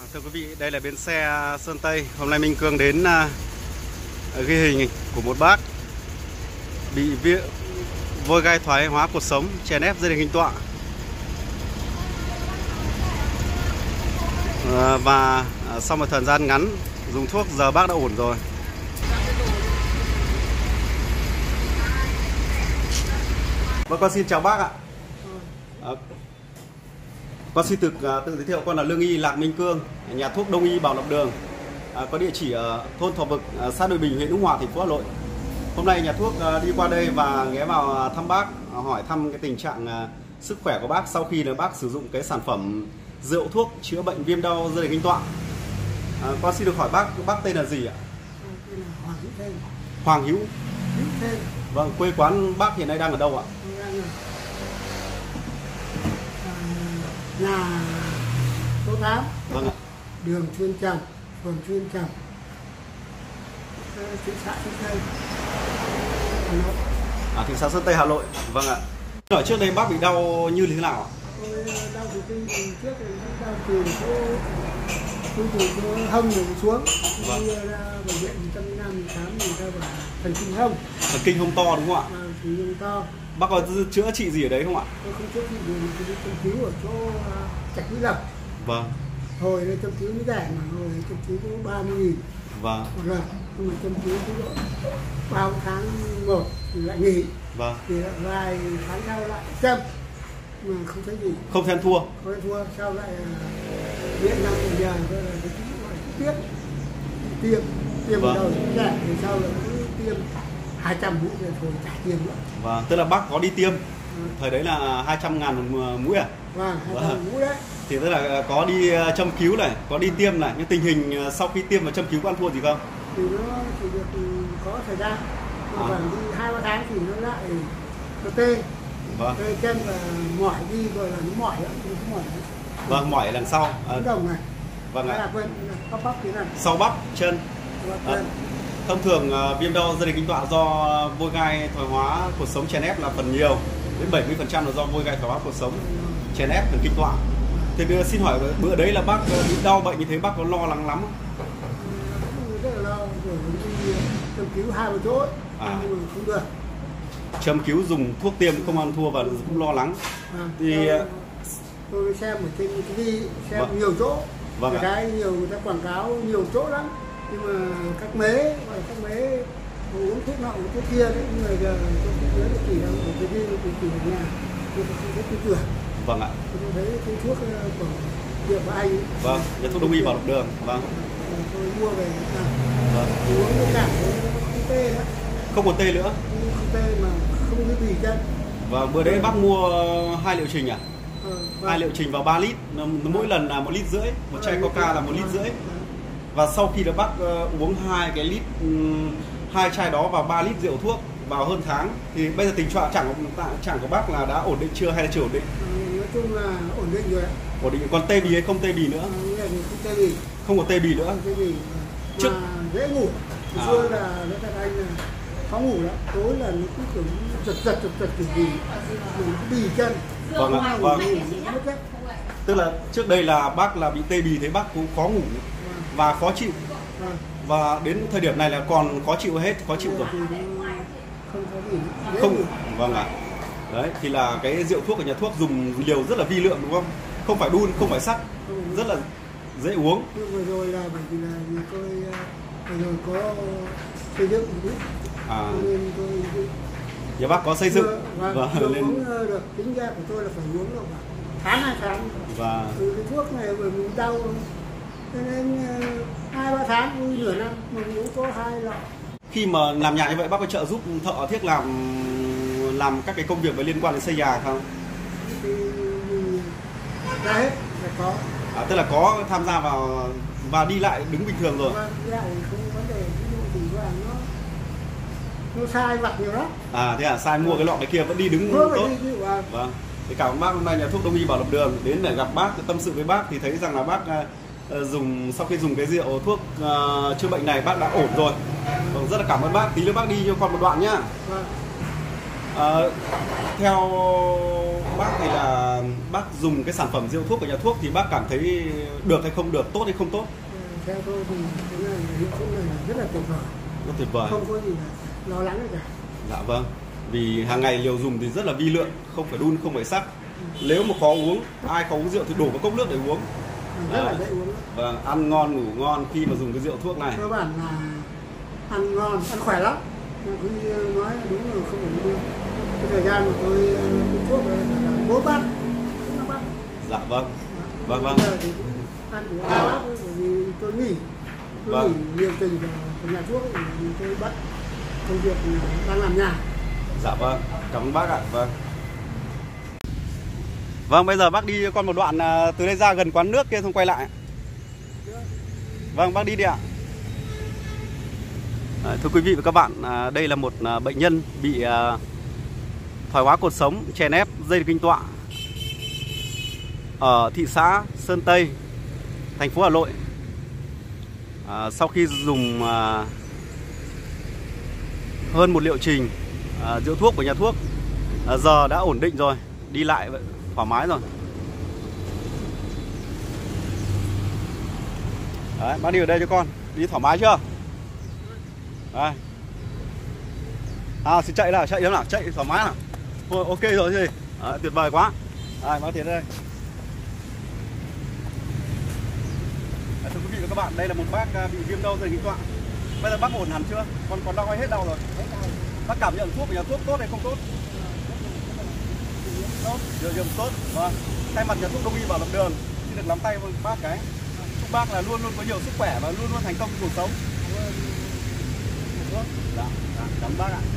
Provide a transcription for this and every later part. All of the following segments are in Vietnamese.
Thưa quý vị, đây là bến xe Sơn Tây. Hôm nay Minh Cương đến ghi hình của một bác bị vôi gai thoái hóa cột sống, chèn ép dây thần kinh tọa. Và sau một thời gian ngắn dùng thuốc, giờ bác đã ổn rồi. Vâng, con xin chào bác ạ. Con xin tự giới thiệu, con là lương y Lạc Minh Cương, nhà thuốc Đông y Bảo Lộc Đường, có địa chỉ ở thôn Thọ Vực, xã Đội Bình, huyện Ứng Hòa, thành phố Hà Nội. Hôm nay nhà thuốc đi qua đây và ghé vào thăm bác, hỏi thăm cái tình trạng sức khỏe của bác sau khi là bác sử dụng cái sản phẩm rượu thuốc chữa bệnh viêm đau dây thần kinh tọa. Con xin được hỏi bác tên là gì ạ? Tên là Hoàng Hữu. Vâng, quê quán bác hiện nay đang ở đâu ạ? Nhà số 8. Vâng ạ. Đường Chuyên Trầm, phường Chuyên Trầm, thị xã Sơn Tây, Hà Nội. Thị xã Sơn Tây, Hà Nội. Vâng ạ. Ở trước đây bác bị đau như thế nào ạ? Đau từ trước thì đau từ chỗ hông rồi xuống. Vâng. Đi ra bệnh viện 105 khám người ta bảo thần kinh hông. Thần kinh hông to đúng không ạ? Thần kinh to. Bác có chữa trị gì ở đấy không ạ? Tôi không chữa trị gì, tôi đi châm cứu ở chỗ Trạch Mỹ Lộc. Vâng. Hồi đây châm cứu mới rẻ mà, hồi châm cứu có 30.000 Vâng. một lần, nhưng mà châm cứu có 3 tháng 1 thì lại nghỉ. Vâng. Thì lại vài tháng sau lại châm mà không thấy gì. Không thấy ăn thua. Không thấy thua, sau lại viện năm giờ là cái tiết tiêm Vâng. đầu trẻ thì sau là cứ tiêm 200 mũi rồi thôi chả tiêm nữa. Vâng, tức là bác có đi tiêm. Thời đấy là 200.000 một mũi à? Vâng, 200 mũi đấy. Thì tức là có đi châm cứu này, có đi tiêm này, nhưng tình hình sau khi tiêm và châm cứu có ăn thua gì không? Thì nó chỉ được có thời gian, mà khoảng đi 2-3 tháng thì nó lại nó tê. Vâng. Tê chân và mỏi đi rồi là nó mỏi lắm, nó mỏi lắm. Vâng, mỏi đằng sau. Đồng này. Vâng ạ. Là quên, bắp thế này. Sau bắp, chân. Thông thường viêm đau dây thần kinh tọa do vôi gai thoái hóa cột sống chèn ép là phần nhiều, đến 70% là do vôi gai thoái hóa cột sống chèn ép thần kinh tọa. Thì xin hỏi bữa đấy là bác bị đau bệnh như thế, bác có lo lắng lắm không? Rất là lo, rồi đi châm cứu 2 chỗ ấy, nhưng mà không được. Châm cứu dùng thuốc tiêm không ăn thua và cũng lo lắng. Thì tôi xem ở trên TV, xem nhiều chỗ, cái nhiều người ta quảng cáo nhiều chỗ lắm, nhưng mà các mế uống thuốc nọ uống thuốc kia đấy, nhưng mà giờ tôi nhớ chỉ là ở TV thì chỉ ở nhà, tôi không thấy tin tưởng. Vâng ạ. Tôi thấy cái thuốc của tiệm của anh. Vâng, nhà thuốc Đông y Bảo Lộc Đường. Vâng. Tôi mua về vâng. Uống cái cảm thấy nó không tê nữa. Không còn tê nữa. Không tê mà không cái gì chân. Vâng, bữa đấy bác mua 2 liệu trình à? Vâng. 2 liệu trình vào 3 lít, mỗi lần là 1,5 lít, một chai Coca là 1,5 lít. Và sau khi được bác uống 2 chai đó vào 3 lít rượu thuốc vào hơn tháng, thì bây giờ tình trạng của bác là đã ổn định chưa hay là chưa ổn định? Nói chung là ổn định rồi ạ. Ổn định, còn tê bì hay không tê bì nữa? Không tê bì. Không có tê bì nữa. Không tê bì. Mà dễ ngủ. Xưa là nói thật anh là khó ngủ lắm. Tối là nó cứ kiểu giật kiểu gì, nó bì chân. Vâng ạ. Vâng. Tức là trước đây là bác là bị tê bì, thấy bác cũng khó ngủ và khó chịu. Và đến thời điểm này là còn khó chịu hết, khó chịu rồi. Không có gì. Không. Vâng ạ. Đấy, thì là cái rượu thuốc của nhà thuốc dùng liều rất là vi lượng đúng không? Không phải đun, không phải sắc, rất là dễ uống. Nhưng vừa rồi là bởi vì là nhà tôi vừa rồi có xây dựng một ít. Nên tôi nhà bác có xây dựng. Vâng, uống được, tính ra của tôi là phải uống được tháng 2 tháng. Và cái thuốc này bởi mình đau cho nên 2-3 tháng, nửa năm mình uống có 2 lọ. Khi mà làm nhà như vậy bác có trợ giúp thợ thiết làm các cái công việc liên quan đến xây nhà không? Thì ra hết là có. Tức là có tham gia vào và đi lại đứng bình thường rồi. Vâng, đi lại không có vấn đề, thì nó sai vặt nhiều lắm. Thế à, sai mua cái lọ cái kia vẫn đi đứng tốt. Vâng. Thì cảm ơn bác, hôm nay nhà thuốc Đông y Bảo Lộc Đường đến để gặp bác, tâm sự với bác thì thấy rằng là bác sau khi dùng cái rượu thuốc chữa bệnh này bác đã ổn rồi. Rất là cảm ơn bác. Tí nữa bác đi cho con một đoạn nhá. Theo bác thì là bác dùng cái sản phẩm rượu thuốc của nhà thuốc thì bác cảm thấy được hay không được, tốt hay không tốt? Theo tôi thì cái này hiệu thuốc này rất là tuyệt vời. Rất tuyệt vời. Không có gì lo lắng cả. Dạ vâng. Vì hàng ngày liều dùng thì rất là vi lượng, không phải đun, không phải sắc. Nếu mà khó uống, ai có uống rượu thì đổ vào cốc nước để uống. Rất là dễ uống. Vâng, ăn ngon ngủ ngon khi mà dùng cái rượu thuốc này. Cơ bản là ăn ngon, ăn khỏe lắm. Cứ nói đúng là không phải đưa. Cái thời gian mà tôi uống thuốc là 4 bát, 5 bát. Dạ vâng. Vâng vâng. Bây giờ thì ăn cũng 2 bát thôi, bởi vì tôi nghỉ. Tôi nghỉ nhiều tình của nhà thuốc thì tôi bận công việc đang làm nhà. Dạ vâng, cảm ơn bác ạ. Vâng. Vâng, bây giờ bác đi con một đoạn từ đây ra gần quán nước kia xong quay lại. Vâng, bác đi ạ. Thưa quý vị và các bạn, đây là một bệnh nhân bị thoái hóa cột sống, chèn ép dây kinh tọa ở thị xã Sơn Tây, thành phố Hà Nội. Sau khi dùng hơn một liệu trình rượu thuốc của nhà thuốc, giờ đã ổn định rồi, đi lại thoải mái rồi. Đấy, bác đi ở đây cho con, đi thoải mái chưa? Đây. Xin chạy nào, chạy nào, chạy thoải mái nào. Thôi, ok rồi gì. Tuyệt vời quá. Đây, bác tiến đây. Thưa quý vị và các bạn, đây là một bác bị viêm đau dây kinh tọa. Bây giờ bác ổn hẳn chưa? Còn đau hay hết đau rồi? Bác cảm nhận thuốc của nhà thuốc tốt hay không tốt? Tốt, điều dưỡng tốt. Vâng. Thay mặt nhà thuốc Đông y Bảo Lộc Đường xin được nắm tay với bác cái. Chúc bác là luôn luôn có nhiều sức khỏe và luôn luôn thành công trong cuộc sống. Dạ, cảm ơn bác ạ.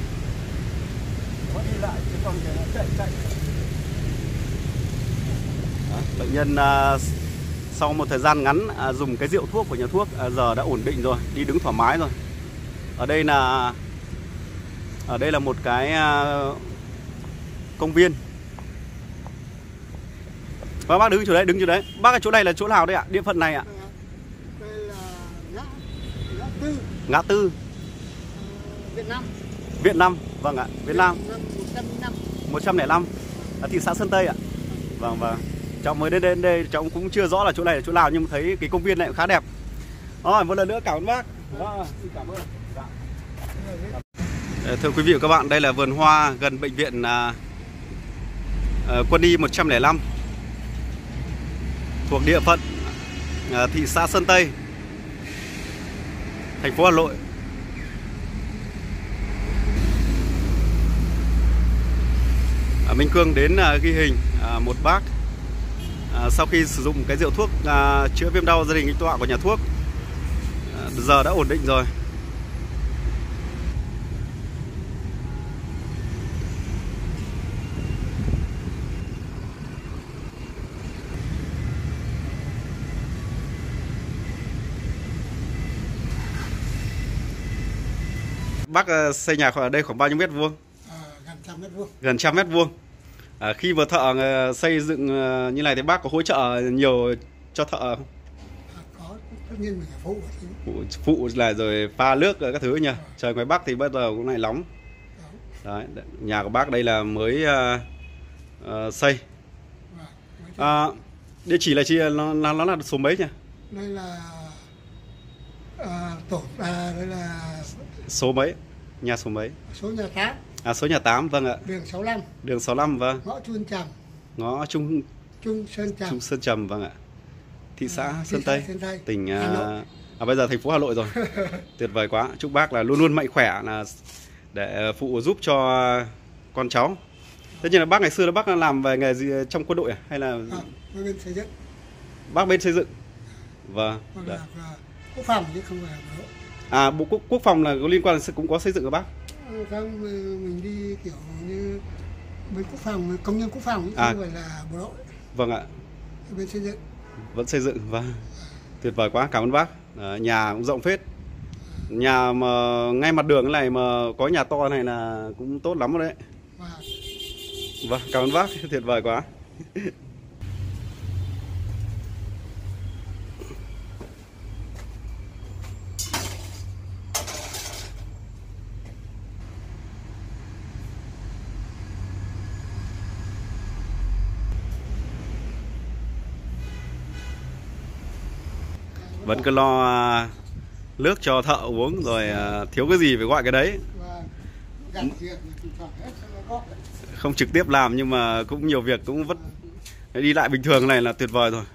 Có đi lại chứ còn chạy. Đó, bệnh nhân sau một thời gian ngắn dùng cái rượu thuốc của nhà thuốc giờ đã ổn định rồi, đi đứng thoải mái rồi. Ở đây là một cái công viên. Và bác đứng chỗ đấy. Bác ở chỗ này là chỗ nào đây ạ? Địa phận này ạ? Đây là ngã tư Việt Nam. Vâng ạ, Việt Nam 105 ở thị xã Sơn Tây ạ. Vâng. Cháu mới đến đây, cháu cũng chưa rõ là chỗ này là chỗ nào, nhưng mà thấy cái công viên này cũng khá đẹp. Rồi, một lần nữa cảm ơn bác. Xin cảm ơn. Thưa quý vị và các bạn, đây là vườn hoa gần bệnh viện Quân y 105 thuộc địa phận thị xã Sơn Tây, thành phố Hà Nội. Minh Cương đến ghi hình một bác sau khi sử dụng cái rượu thuốc chữa viêm đau dây kinh tọa của nhà thuốc, giờ đã ổn định rồi. Bác xây nhà ở đây khoảng bao nhiêu mét vuông? Gần 100 mét vuông. Gần 100 mét vuông. Khi mà thợ xây dựng như này thì bác có hỗ trợ nhiều cho thợ không? Có, tất nhiên mình phải phụ là rồi pha nước các thứ nhỉ. Trời ngoài Bắc thì bây giờ cũng này nóng. Đấy, nhà của bác đây là mới xây. Địa chỉ là nó là số mấy nhỉ? Đây là đây là số mấy? Nhà số mấy? Số nhà 8. Số nhà 8, vâng ạ. Đường 65. Đường 65, vâng. Ngõ Chuân Trầm. Ngõ Trung Sơn Trầm, vâng ạ. Thị xã Sơn Tây, tỉnh bây giờ thành phố Hà Nội rồi. Tuyệt vời quá. Chúc bác là luôn luôn mạnh khỏe là để phụ giúp cho con cháu. Tất nhiên là bác ngày xưa là bác làm về nghề gì trong quân đội hay là bên xây dựng. Bác bên xây dựng. Vâng. Quốc phòng chứ không phải là Bộ Quốc phòng là có liên quan cũng có xây dựng của bác? Không, mình đi kiểu như bên quốc phòng, công nhân quốc phòng chứ không phải là bộ đội. Vâng ạ. Bên xây dựng. Vẫn xây dựng, vâng. Tuyệt vời quá, cảm ơn bác. Nhà cũng rộng phết. Nhà mà ngay mặt đường này mà có nhà to này là cũng tốt lắm rồi đấy. Vâng, cảm ơn bác, tuyệt vời quá. Vẫn cứ lo nước cho thợ uống rồi thiếu cái gì phải gọi cái đấy. Không trực tiếp làm nhưng mà cũng nhiều việc, cũng vẫn đi lại bình thường này là tuyệt vời rồi.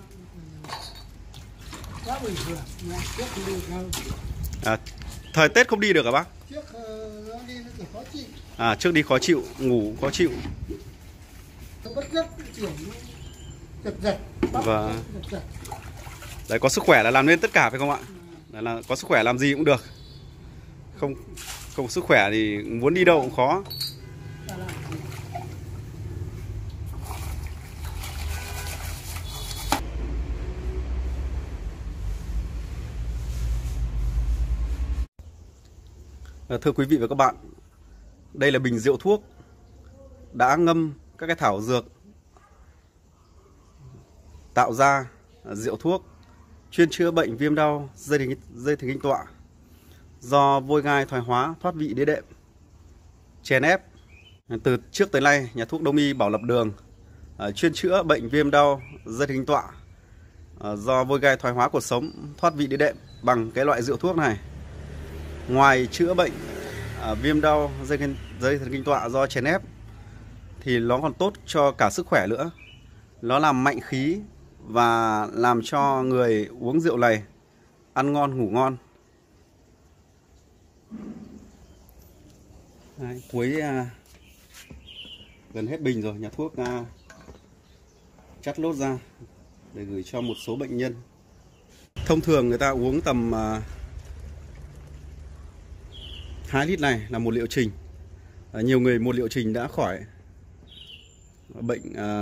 Thời Tết không đi được hả bác? Trước đi khó chịu, ngủ khó chịu. Và đấy, có sức khỏe là làm nên tất cả phải không ạ? Đấy là có sức khỏe làm gì cũng được. Không sức khỏe thì muốn đi đâu cũng khó. Thưa quý vị và các bạn, đây là bình rượu thuốc đã ngâm các cái thảo dược tạo ra rượu thuốc chuyên chữa bệnh viêm đau dây thần kinh tọa do vôi gai thoái hóa, thoát vị đĩa đệm, chèn ép. Từ trước tới nay, nhà thuốc Đông y Bảo Lập Đường chuyên chữa bệnh viêm đau dây thần kinh tọa do vôi gai thoái hóa cột sống, thoát vị đĩa đệm bằng cái loại rượu thuốc này. Ngoài chữa bệnh viêm đau dây thần kinh tọa do chèn ép thì nó còn tốt cho cả sức khỏe nữa. Nó làm mạnh khí và làm cho người uống rượu này ăn ngon ngủ ngon. Đấy, cuối gần hết bình rồi, nhà thuốc chắt lốt ra để gửi cho một số bệnh nhân. Thông thường người ta uống tầm 2 lít này là một liệu trình. Nhiều người một liệu trình đã khỏi bệnh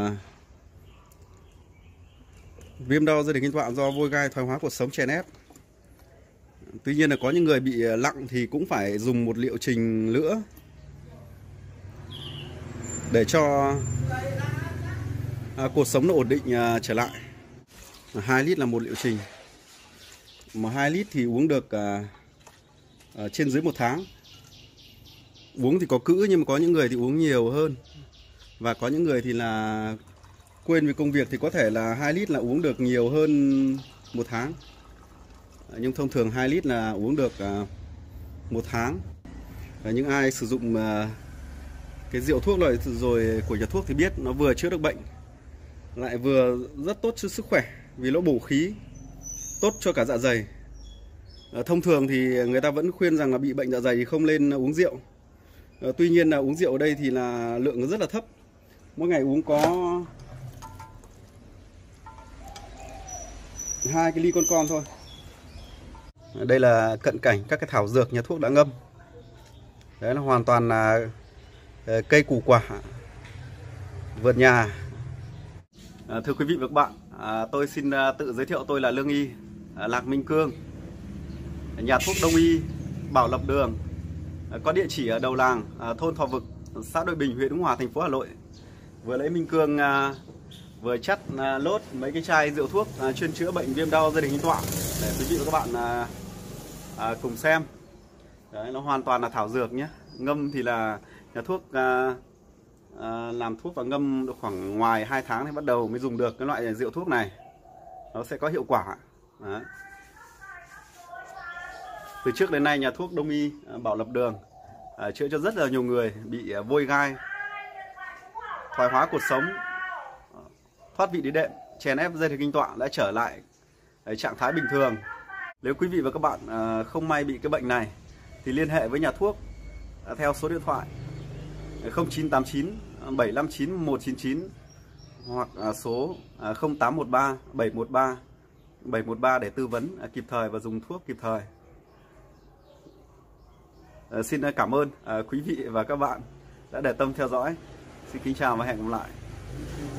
viêm đau dây thần kinh tọa do vôi gai thoái hóa cột sống chèn ép. Tuy nhiên là có những người bị nặng thì cũng phải dùng một liệu trình nữa để cho cột sống nó ổn định trở lại. 2 lít là một liệu trình. Mà 2 lít thì uống được trên dưới 1 tháng. Uống thì có cữ, nhưng mà có những người thì uống nhiều hơn. Và có những người thì là quên về công việc thì có thể là 2 lít là uống được nhiều hơn 1 tháng. Nhưng thông thường 2 lít là uống được 1 tháng. Những ai sử dụng cái rượu thuốc này rồi của nhà thuốc thì biết nó vừa chữa được bệnh, lại vừa rất tốt cho sức khỏe vì nó bổ khí, tốt cho cả dạ dày. Thông thường thì người ta vẫn khuyên rằng là bị bệnh dạ dày thì không nên uống rượu. Tuy nhiên là uống rượu ở đây thì là lượng nó rất là thấp. Mỗi ngày uống có 2 cái ly con thôi. Đây là cận cảnh các cái thảo dược nhà thuốc đã ngâm. Đấy là hoàn toàn là cây củ quả vườn nhà. Thưa quý vị và các bạn, tôi xin tự giới thiệu, tôi là lương y Lạc Minh Cương, nhà thuốc Đông y Bảo Lập Đường, có địa chỉ ở đầu làng thôn Thọ Vực, xã Đội Bình, huyện Ứng Hòa, thành phố Hà Nội. Vừa lấy Minh Cương vừa chắt lốt mấy cái chai rượu thuốc chuyên chữa bệnh viêm đau dây thần kinh tọa để quý vị và các bạn cùng xem. Đấy, nó hoàn toàn là thảo dược nhé. Ngâm thì là nhà thuốc làm thuốc và ngâm được khoảng ngoài 2 tháng thì bắt đầu mới dùng được cái loại rượu thuốc này. Nó sẽ có hiệu quả. Đấy. Từ trước đến nay nhà thuốc Đông y Bảo Lập Đường chữa cho rất là nhiều người bị vôi gai, thoái hóa cột sống, thoát vị đĩa đệm, chèn ép dây thần kinh tọa đã trở lại trạng thái bình thường. Nếu quý vị và các bạn không may bị cái bệnh này thì liên hệ với nhà thuốc theo số điện thoại 0989 759 199 hoặc số 0813 713 713 để tư vấn kịp thời và dùng thuốc kịp thời. Xin cảm ơn quý vị và các bạn đã để tâm theo dõi. Xin kính chào và hẹn gặp lại.